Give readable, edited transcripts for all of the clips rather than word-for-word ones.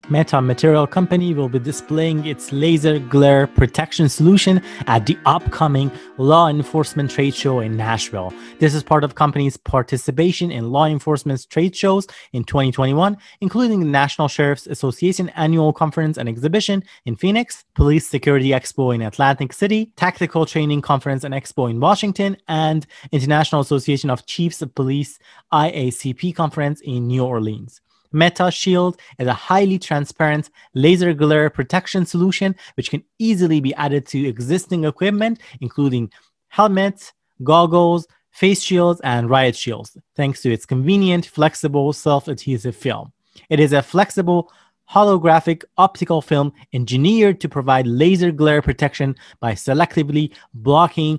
Metamaterial Company will be displaying its laser glare protection solution at the upcoming Law Enforcement Tradeshow in Nashville. This is part of the company's participation in law enforcement trade shows in 2021, including the National Sheriff's Association Annual Conference and Exhibition in Phoenix, Police Security Expo in Atlantic City, Tactical Training Conference and Expo in Washington, and International Association of Chiefs of Police IACP Conference in New Orleans. Meta Shield is a highly transparent laser glare protection solution which can easily be added to existing equipment, including helmets, goggles, face shields, and riot shields, thanks to its convenient, flexible, self-adhesive film. It is a flexible, holographic optical film engineered to provide laser glare protection by selectively blocking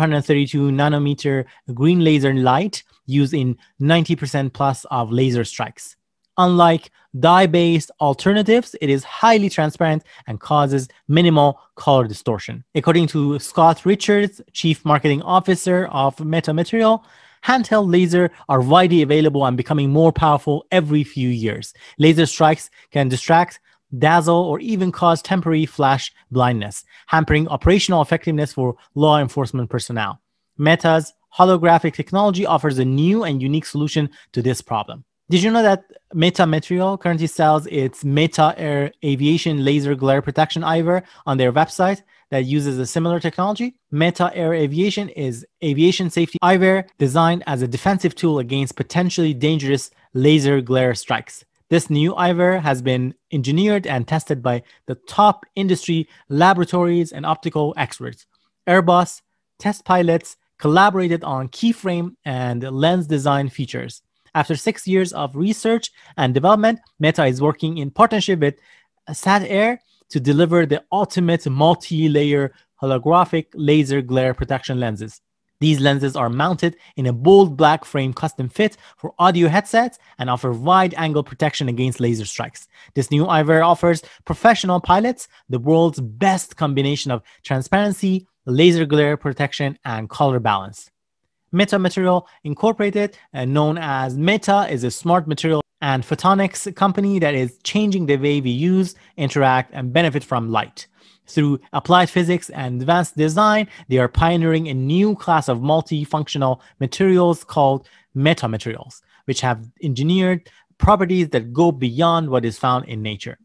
532 nanometer green laser light used in 90% plus of laser strikes. Unlike dye-based alternatives, it is highly transparent and causes minimal color distortion. According to Scott Richards, Chief Marketing Officer of Metamaterial, handheld lasers are widely available and becoming more powerful every few years. Laser strikes can distract, dazzle, or even cause temporary flash blindness, hampering operational effectiveness for law enforcement personnel. Meta's holographic technology offers a new and unique solution to this problem. Did you know that Metamaterial currently sells its Meta Air Aviation Laser Glare Protection eyewear on their website that uses a similar technology? Meta Air Aviation is aviation safety eyewear designed as a defensive tool against potentially dangerous laser glare strikes. This new eyewear has been engineered and tested by the top industry laboratories and optical experts. Airbus test pilots collaborated on keyframe and lens design features. After 6 years of research and development, Meta is working in partnership with SatAir to deliver the ultimate multi-layer holographic laser glare protection lenses. These lenses are mounted in a bold black frame custom fit for audio headsets and offer wide-angle protection against laser strikes. This new eyewear offers professional pilots the world's best combination of transparency, laser glare protection, and color balance. Metamaterial Incorporated, known as Meta, is a smart material and photonics company that is changing the way we use, interact, and benefit from light. Through applied physics and advanced design, they are pioneering a new class of multifunctional materials called metamaterials, which have engineered properties that go beyond what is found in nature.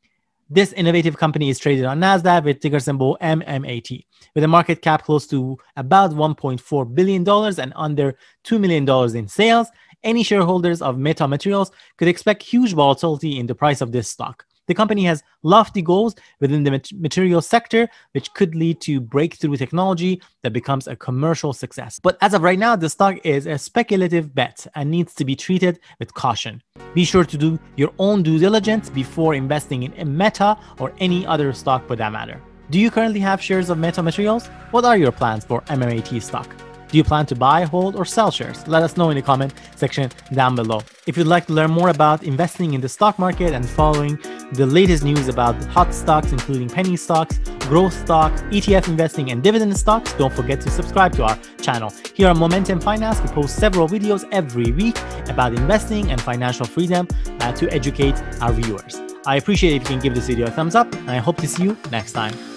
This innovative company is traded on NASDAQ with ticker symbol MMAT, with a market cap close to about $1.4 billion and under $2 million in sales. Any shareholders of Metamaterials could expect huge volatility in the price of this stock. The company has lofty goals within the material sector, which could lead to breakthrough technology that becomes a commercial success. But as of right now, the stock is a speculative bet and needs to be treated with caution. Be sure to do your own due diligence before investing in a Meta or any other stock for that matter. Do you currently have shares of Metamaterials? What are your plans for MMAT stock? Do you plan to buy, hold, or sell shares? Let us know in the comment section down below. If you'd like to learn more about investing in the stock market and following the latest news about hot stocks, including penny stocks, growth stocks, ETF investing, and dividend stocks, don't forget to subscribe to our channel. Here on Momentum Finance, we post several videos every week about investing and financial freedom to educate our viewers. I appreciate it if you can give this video a thumbs up, and I hope to see you next time.